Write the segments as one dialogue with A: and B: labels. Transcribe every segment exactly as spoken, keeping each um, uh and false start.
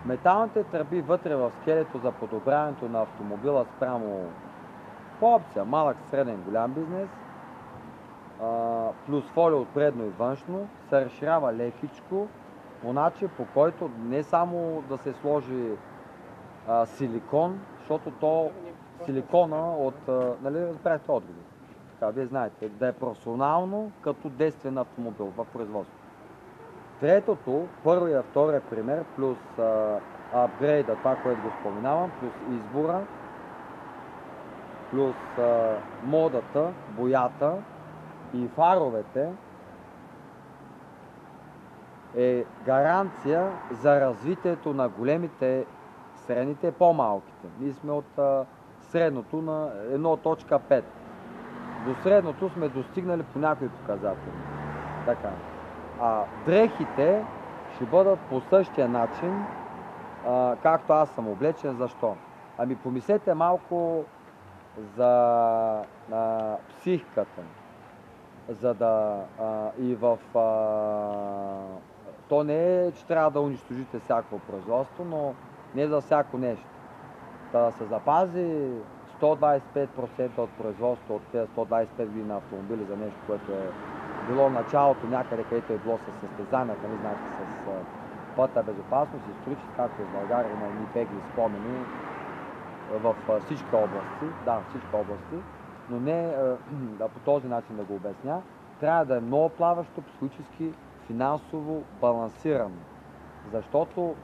A: Металните тръби вътре в скелето за подобряването на автомобила спрямо по опция малък, среден, голям бизнес, а, плюс фолио от предно и външно, се разширява лекичко, по начин, по който не само да се сложи а, силикон, защото то силикона от, а, нали разбрахте отговор. Така, вие знаете, да е професионално като действен автомобил в производство. Третото, първия, втория пример, плюс а, апгрейда, това, което го споменавам, плюс избора, плюс а, модата, боята и фаровете, е гаранция за развитието на големите, средните и по-малките. Ние сме от а, средното на едно точка пет. До средното сме достигнали по някои показатели. Така. А дрехите ще бъдат по същия начин, а, както аз съм облечен. Защо? Ами помислете малко за а, психиката. За да а, и в... А, то не е, че трябва да унищожите всяко производство, но не за всяко нещо. Да се запази сто двадесет и пет процента от производството от тези сто двадесет и пет години на автомобили за нещо, което е било началото някъде, където е било с състезанията, не знаете, с а, пътна безопасност, исторически, както в България има едни бегли спомени в а, всички области, да, всички области, но не а, по този начин да го обясня. Трябва да е много плаващо, психически, финансово балансирано. Защото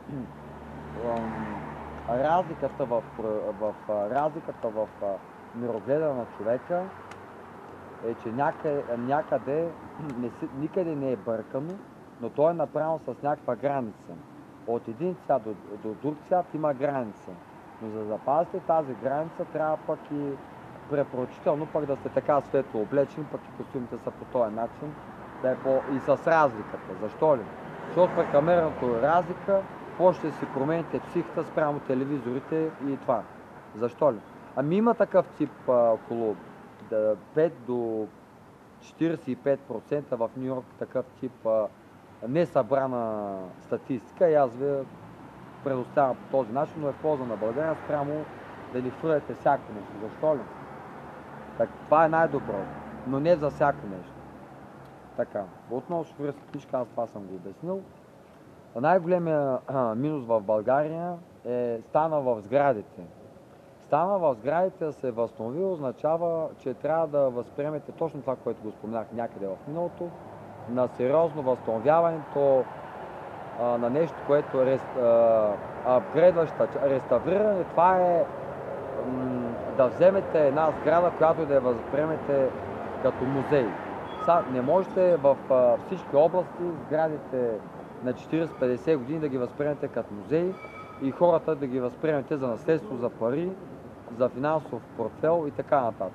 A: разликата в, в, в, разликата в мирогледа на човека е, че някъде, някъде не си, никъде не е бъркано, но то е направено с някаква граница. От един цвят до, до друг цвят има граница. Но за да запазите тази граница, трябва пък и препоръчително пък да сте така светло облечени, пък и костюмите са по този начин, да е по... и с разликата. Защо ли? Защото прекамерното разлика, после ще си промените психиката спрямо телевизорите и това. Защо ли? Ами има такъв тип а, около пет до четиридесет и пет процента в Ню Йорк такъв тип а, несъбрана статистика и аз ви предоставям по този начин, но е в полза на България спрямо да ни хвърляте всяко нещо. Защо ли? Так, това е най-добро, но не за всяко нещо. Така, отново шофьорска книжка, аз това съм го обяснил. Най-големия минус в България е стана в сградите. Стана в сградите да се възстанови означава, че трябва да възприемете точно това, което го споменах някъде в миналото, на сериозно възстановяването а, на нещо, което е апгрейдваща, реставриране. Това е м, да вземете една сграда, която да я възприемете като музей. Са, не можете в а, всички области сградите на четиридесет-петдесет години да ги възприемете като музей и хората да ги възприемете за наследство, за пари, за финансов портфел и така нататък.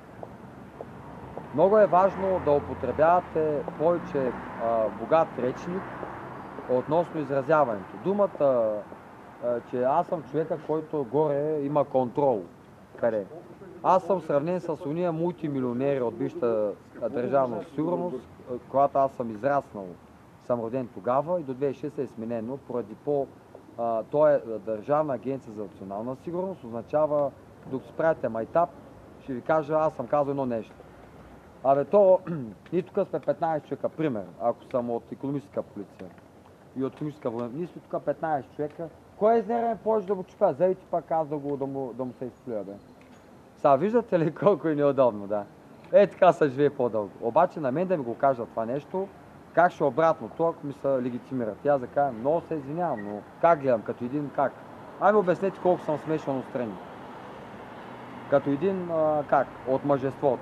A: Много е важно да употребявате повече а, богат речник относно изразяването. Думата, а, че аз съм човека, който горе има контрол. Къде? Аз съм сравнен с уния мултимилионери от бившата държавна сигурност, когато аз съм израснал. Съм роден тогава и до две хиляди и шеста е сменено, поради по... А, то е Държавна агенция за национална сигурност, означава, докато спрете майтап, ще ви кажа, аз съм казал едно нещо. Абе то, ние тук сме петнайсет човека, пример, ако съм от икономическа полиция и от икономическа военна. Ние сме тук петнайсет човека. Кой е изнервен повече да го чупя? Зайти пак аз да, го, да, му, да му се изплюя, бе. Сега, виждате ли колко е неудобно, да? Е, така се живее по-дълго. Обаче на мен да ми го кажа това нещо, как ще обратно това, ако ми се легитимират. Аз да кажа, много се извинявам, но как гледам, като един как? Ами обяснете колко съм смешан отстрани. Като един, а, как? От мъжеството.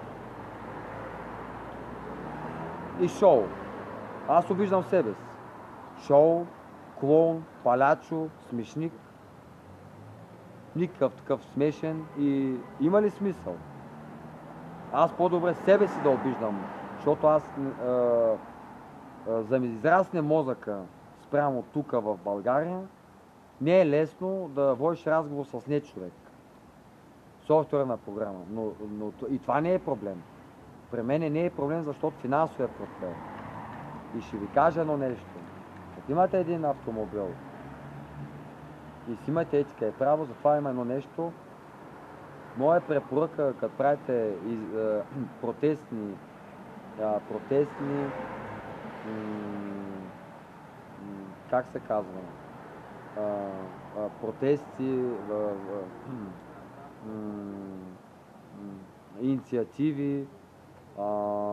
A: И шоу. Аз обиждам себе си. Шоу, клоун, палячо, смешник. Никакъв такъв смешен и има ли смисъл? Аз по-добре себе си да обиждам, защото аз а, а, за да израсне мозъка спрямо тук в България, не е лесно да водиш разговор с не човек. Софтуерна програма, но, но и това не е проблем. При мен не е проблем, защото финансовия портфел. И ще ви кажа едно нещо. Като имате един автомобил И си имате етика и право, затова има едно нещо. Моя препоръка, като правите из, а, протестни, а, протестни, как се казва, а, а, протести, а, а, инициативи. А,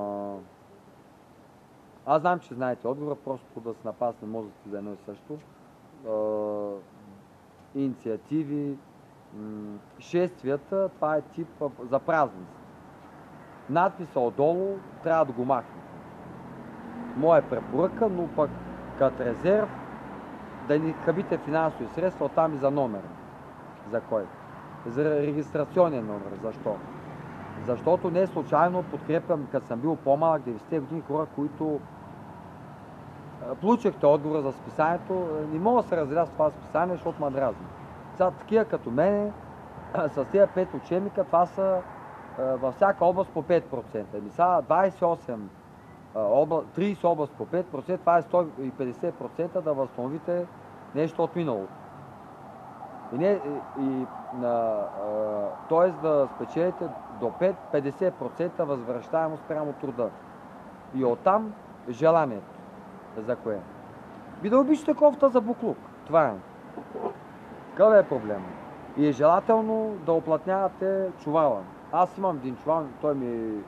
A: аз знам, че знаете отговора, просто да се напасне мозъците за едно и също. А, инициативи, шествията, това е тип за празници. Надписа отдолу трябва да го махнете. Моя препоръка, но пък като резерв да ни хабите финансови средства оттам и за номер. За кой? За регистрационен номер. Защо? Защото не случайно подкрепям, като съм бил по-малък, деветдесетте години хора, които получихте отговора за списанието. Не мога да се разделя с това списание, защото ме дразни. Сега такива като мене, с тези пет учебника, това са във всяка област по пет процента. Еми сега двадесет и осем, тридесет област по пет процента, това е сто и петдесет процента да възстановите нещо от миналото. И не, и, и, т.е. да спечелите до пет до петдесет процента възвръщаемост спрямо труда. И оттам желанието. За кое? Ви да обичате кофта за буклук. Това е. Какъв е проблем? И е желателно да оплътнявате чувала. Аз имам един чувал, той ми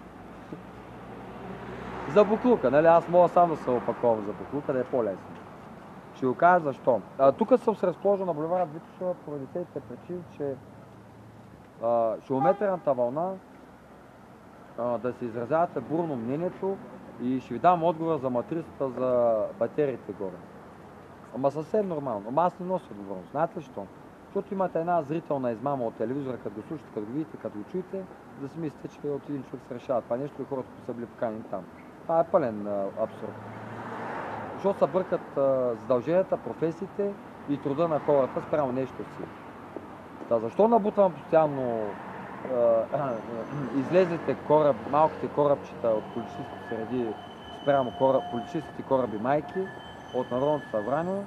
A: за буклука, нали? Аз мога сам да се опаковам за буклука, да е по-лесно. Ще го кажа защо. Тук съм се разположил на булевард Витоша поради тези причини, че а, шилометърната вълна а, да се изразявате бурно мнението и ще ви дам отговор за матрицата за батериите горе. Ама съвсем нормално. Ама аз не нося отговорност. Знаете ли що? Защото имате една зрителна измама от телевизора, като го слушате, като го видите, като го чуете, да си мислите, че от един човек се решава това нещо и хората, които са били поканени там. Това е пълен а, абсурд. Защото се бъркат а, задълженията, професиите и труда на хората спрямо нещо си. Та защо набутвам постоянно а, а, излезлите кораб, малките корабчета от политическите среди спрямо кораб, политическите кораби майки от Народното събрание?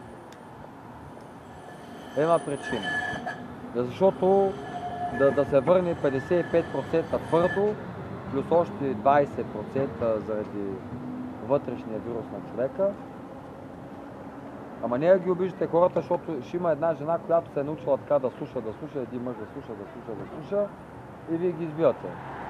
A: Има причина. Защото да, да се върне петдесет и пет процента твърдо, плюс още двадесет процента заради вътрешния вирус на човека. Ама не да ги обиждате хората, защото ще има една жена, която се е научила така да слуша, да слуша, един мъж да слуша, да слуша, да слуша и вие ги избивате.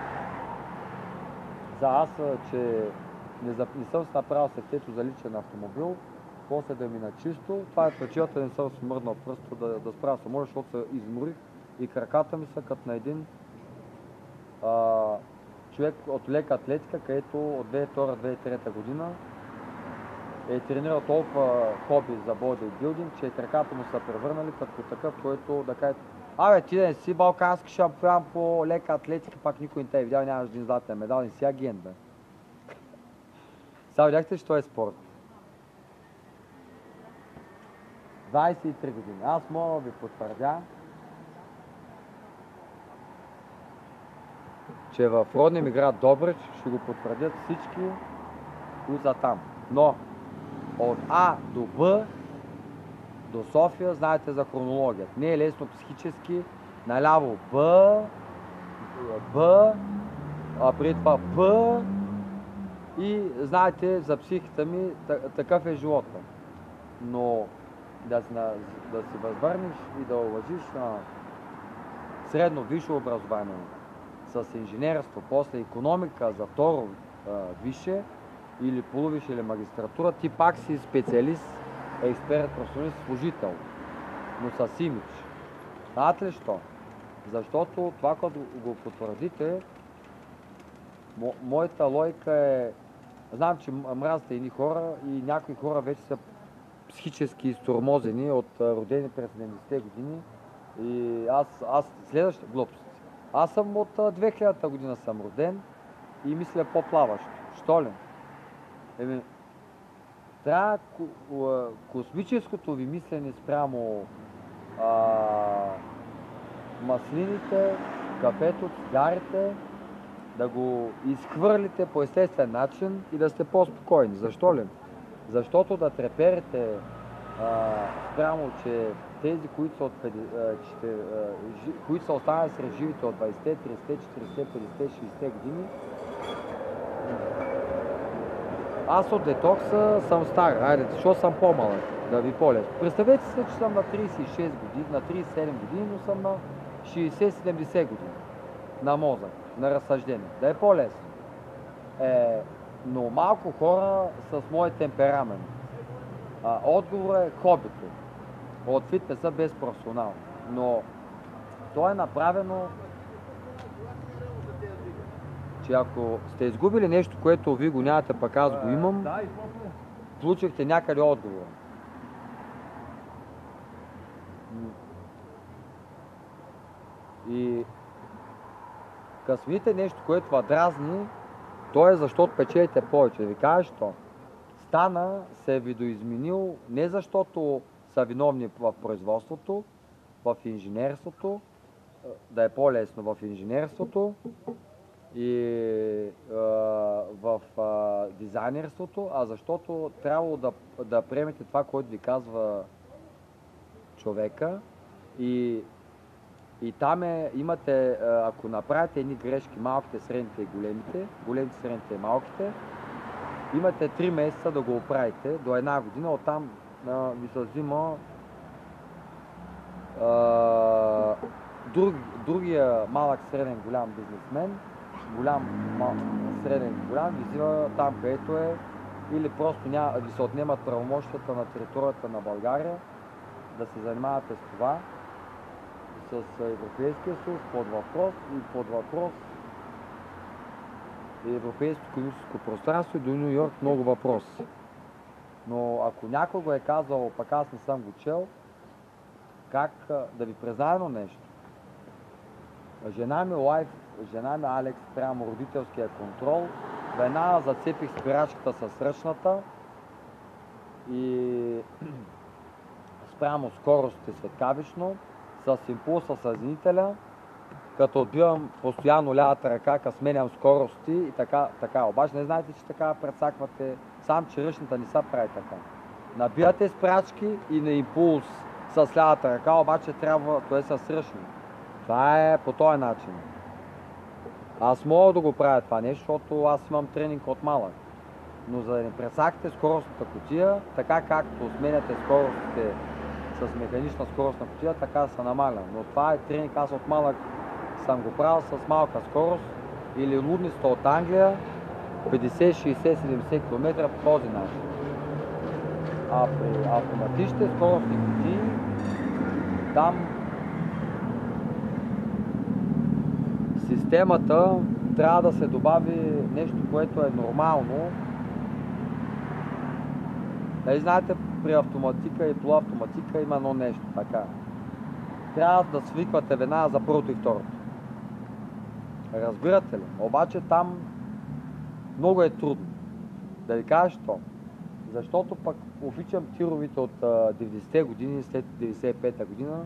A: За аз, че не, за, не съм си направил сърцето за личен автомобил, после да мина чисто, това е причината, не съм смърднал пръсто да, да справя самолет, защото се изморих и краката ми са като на един а, човек от лека атлетика, където от две хиляди и втора - две хиляди и трета година е тренирал толкова хоби за бодибилдинг, че краката му са превърнали като такъв, който да каже: абе, ти да не си балкански шампион по лека атлетика, пак никой не те е видял, нямаш един златен медал, не си агент, бе. Сега видяхте, че това е спорт. двадесет и три години. Аз мога да ви потвърдя, че в родния ми град Добрич ще го потвърдят всички, които са там. Но от А до Б, до София, знаете за хронологията. Не е лесно психически. Наляво Б, Б, а преди това П и знаете за психиката ми, такъв е живота. Но да си, да си възвърнеш и да уважиш а, средно висше образование с инженерство, после икономика за второ а, висше или полувисше или магистратура, ти пак си специалист, експерт, професионалист, служител, но с имидж. Знаете ли що? Защото това, което го потвърдите, мо, моята логика е, знам, че мразите едни хора и някои хора вече са психически изтормозени от родени през седемдесетте години и аз, аз следващата глупост. Аз съм от две хилядата година съм роден и мисля по-плаващо. Що ли? Еми, трябва космическото ви мислене спрямо а, маслините, кафето, цигарите, да го изхвърлите по естествен начин и да сте по-спокойни. Защо ли? Защото да треперите а, спрямо, че тези, които са, от, а, че, а, жи, които са останали сред живите от двайсетте, трийсетте, четирийсетте, петдесетте, шейсетте години, аз от детокса съм стар, айде, защото съм по-малък, да ви по-лесно. Представете се, че съм на трийсет и шест години, на трийсет и седем години, но съм на шейсет седемдесет години. На мозък, на разсъждение. Да е по-лесно. Е, но малко хора с мой темперамент. А, отговор е хобито. От фитнеса без професионал. Но то е направено, че ако сте изгубили нещо, което ви го нямате, пък аз го имам, получихте някъде отговор. И късмите нещо, което ви дразни, то е защото печелите повече. Да ви кажа, що стана се е видоизменил не защото са виновни в производството, в инженерството, да е по-лесно в инженерството и а, в а, дизайнерството, а защото трябвало да, да приемете това, което ви казва човека и И там е, имате, ако направите едни грешки, малките, средните и големите, големите, средните и малките, имате три месеца да го оправите, до една година, оттам а, ви се взима а, друг, другия малък, среден, голям бизнесмен, голям, малък, среден, голям, ви взима там, където е, или просто няма, ви се отнемат правомощията на територията на България, да се занимавате с това, с Европейския съюз под въпрос и под въпрос и Европейското икономическо пространство и до Ню Йорк много въпроси. Но ако някой го е казал, пък аз не съм го чел, как да ви призная едно нещо. Жена ми Лайф, жена ми Алекс, прямо родителския контрол, веднага зацепих спирачката с ръчната и спрямо скоростите светкавично, с импулса съединителя, като отбивам постоянно лявата ръка, като сменям скорости и така, така. Обаче не знаете, че така прецаквате, сам че ръчната не се прави така. Набирате спрячки и на импулс с лявата ръка, обаче трябва, т.е. с ръчни. Това е по този начин. Аз мога да го правя това нещо, защото аз имам тренинг от малък. Но за да не прецакате скоростната кутия, така както сменяте скоростите с механична скорост на кутия, така се намаля. Но това е тренинг, аз от малък съм го правил с малка скорост или лудниста от Англия, петдесет, шейсет, седемдесет км по този начин. А при автоматичните скоростни кутии, там системата трябва да се добави нещо, което е нормално. Нали знаете, при автоматика и полуавтоматика има едно нещо, така. Трябва да свиквате веднага за първото и второто. Разбирате ли? Обаче там много е трудно. Да ви кажа що? Защото пък обичам тировите от деветдесетте години, след деветдесет и пета година.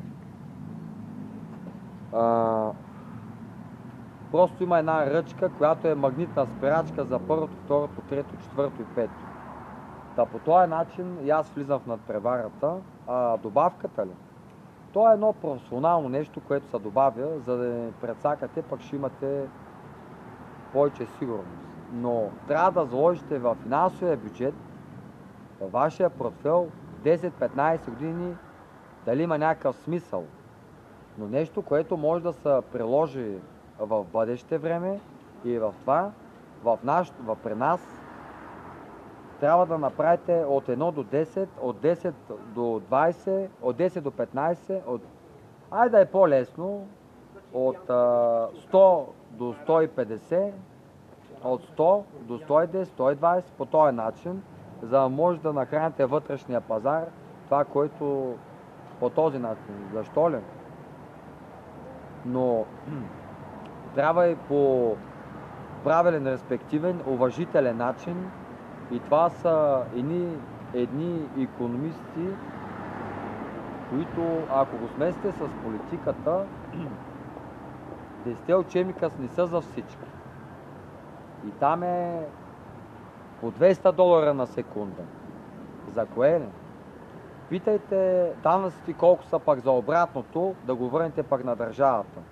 A: А, просто има една ръчка, която е магнитна спирачка за първото, второто, трето, четвърто и пето. Та по този начин и аз влизам в надпреварата, а добавката ли? То е едно професионално нещо, което се добавя, за да не прецакате, пък ще имате повече сигурност. Но трябва да заложите в финансовия бюджет, във вашия портфел десет-петнайсет години, дали има някакъв смисъл. Но нещо, което може да се приложи в бъдеще време и в това, в наш, в при нас, трябва да направите от едно до десет, от десет до двайсет, от десет до петнайсет, от... айде да е по-лесно, от а, сто до сто и петдесет, от сто до сто и десет, сто и двайсет, по този начин, за да може да нахраните вътрешния пазар, това, което по този начин. Защо ли? Но трябва и по правилен, респективен, уважителен начин. И това са едни, едни икономисти, които, ако го смесите с политиката, десетте учебника не са за всички. И там е по двеста долара на секунда. За кое не? Питайте данъците колко са пък за обратното, да го върнете пък на държавата.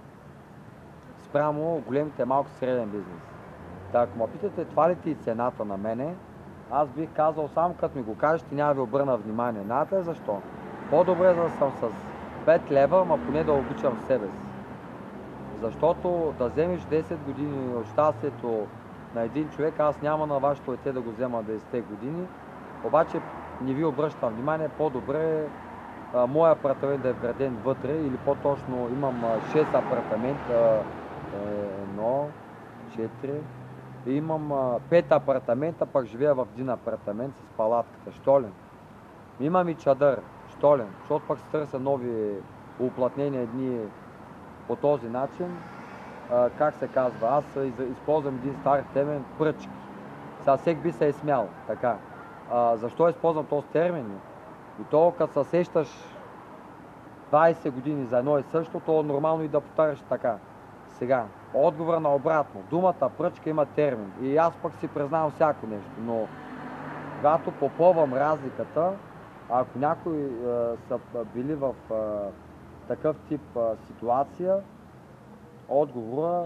A: Спрямо големите малко среден бизнес. Та, ако ме питате това ли ти е цената на мене, аз бих казал само като ми го кажете, няма ви обърна внимание. Знаете защо? По-добре да съм с пет лева, ма поне да обичам себе си. Защото да вземеш десет години от щастието на един човек, аз няма на вашето дете да го взема десет години, обаче не ви обръщам внимание, по-добре а, моя апартамент да е вграден вътре, или по-точно имам а, шест апартамента, едно, четири, и имам а, пет апартамента, пък живея в един апартамент с палатката. Що ли? Имам и чадър. Що ли? Защото пък се търся нови уплътнения дни по този начин. А, как се казва? Аз използвам един стар термин пръчки. Сега всеки би се е смял. Така. А, защо използвам този термин? И то, като се сещаш двайсет години за едно и също, то е нормално и да повтаряш така. Сега, отговора на обратно. Думата пръчка има термин. И аз пък си признавам всяко нещо. Но когато попълвам разликата, ако някои е, са били в е, такъв тип е, ситуация, отговора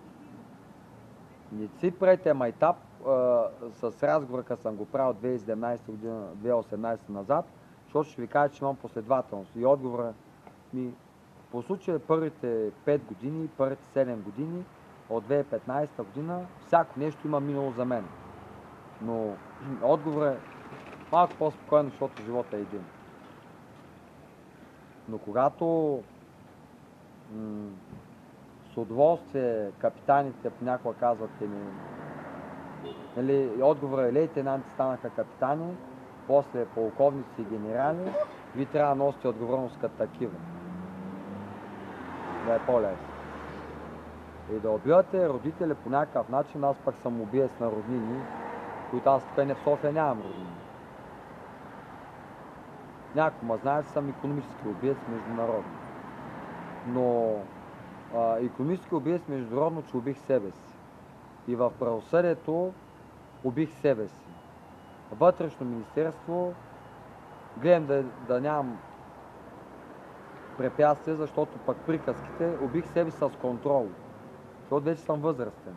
A: не си правите майтап е, с разговора, като съм го правил две хиляди и седемнадесета година, две хиляди и осемнадесета назад, защото ще ви кажа, че имам последователност. И отговора ми по случая първите пет години, първите седем години, от две хиляди и петнадесета година, всяко нещо има минало за мен. Но отговорът е малко по-спокойно, защото живота е един. Но когато м- с удоволствие капитаните понякога казват ми, нали, отговорът е лейтенанти станаха капитани, после полковници и генерали, ви трябва да носите отговорност като такива. Да е по-лесно. И да убивате родители по някакъв начин, аз пък съм убиец на роднини, които аз тук не в София нямам роднини. Някой ма знае, че съм икономически убиец международно. Но а, икономически убиец международно, че убих себе си. И в правосъдието убих себе си. Вътрешно министерство гледам да, да нямам препятствия, защото пък приказките убих себе с контрол. Защото вече съм възрастен.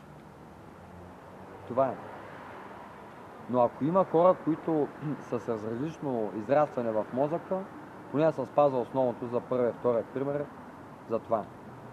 A: Това е. Но ако има хора, които са с различно израстване в мозъка, поне да се спазва основното за първия, втория пример, за това.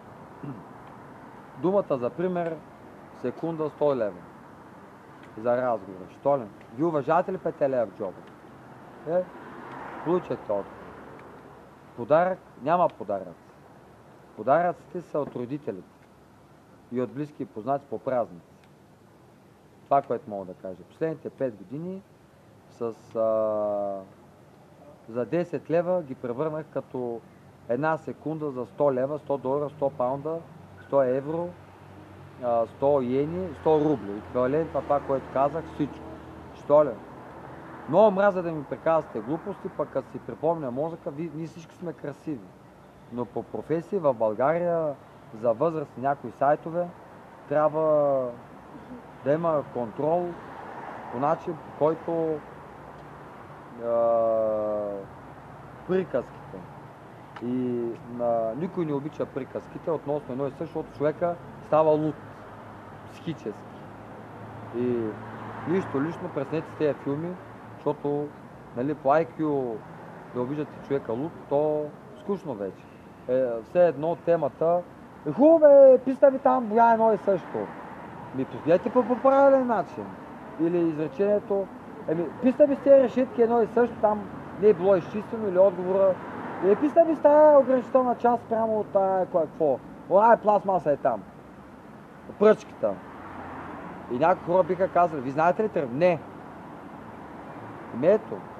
A: Думата за пример, секунда сто лева. За разговор. Що ли? Ви уважавате ли пет лева в джоба? Е, получате отговор. Подарък? Няма подаръци. Подаръците са от родителите и от близки и познати по празници. Това, което мога да кажа. Последните пет години с, а, за десет лева ги превърнах като една секунда за сто лева, сто долара, сто паунда, сто евро, а, сто йени, сто рубли. Еквивалент на това, което казах, всичко. Що ли? Много мраза да ми приказвате глупости, пък като си припомня мозъка, ви, ние всички сме красиви. Но по професии в България за възраст някои сайтове трябва да има контрол по начин, по който е, приказките. И а, никой не обича приказките относно едно и също, защото човека става луд, психически. И нищо лично, преснете с тези филми, защото нали, по ай кю да обиждате човека луд, то скучно вече. Е, все едно темата е хубаво бе, писта ви там, боя едно и също. Ми постояйте по правилен начин. Или изречението, еми, писта ви с тези решетки едно и също, там не е било изчистено, или отговора, или писта ви с тази ограничителна част прямо от тая, кое, какво? Оная пластмаса е там. Пръчката. И някои хора биха казали, ви знаете ли термин? Не. Еми ето.